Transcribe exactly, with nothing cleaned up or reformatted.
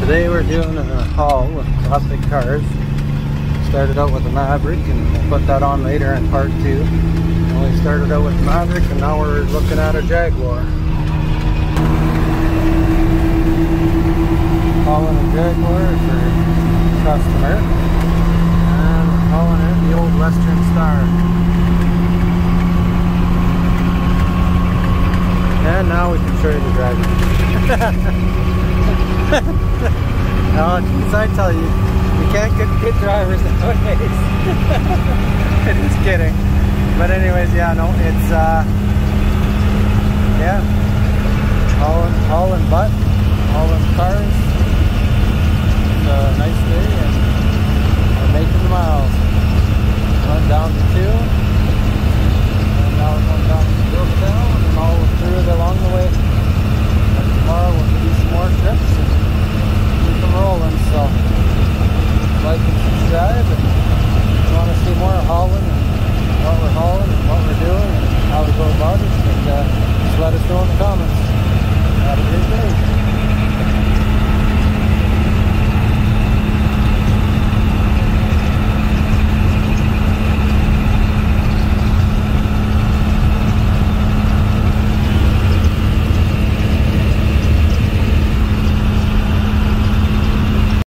Today we're doing a haul with classic cars. Started out with the Maverick and we'll put that on later in part two. We started out with the Maverick and now we're looking at a Jaguar. Hauling a Jaguar for a customer. And hauling in the old Western Star. And now we can show you the driver. No, geez, I tell you, you can't get good drivers nowadays. Just kidding. But anyways, yeah, no, it's, uh, yeah, all in, all in butt, all in cars. It's a nice day and we're making the miles. Went down to two, and now we're going down to Silver Down and all through it along the way. And tomorrow we'll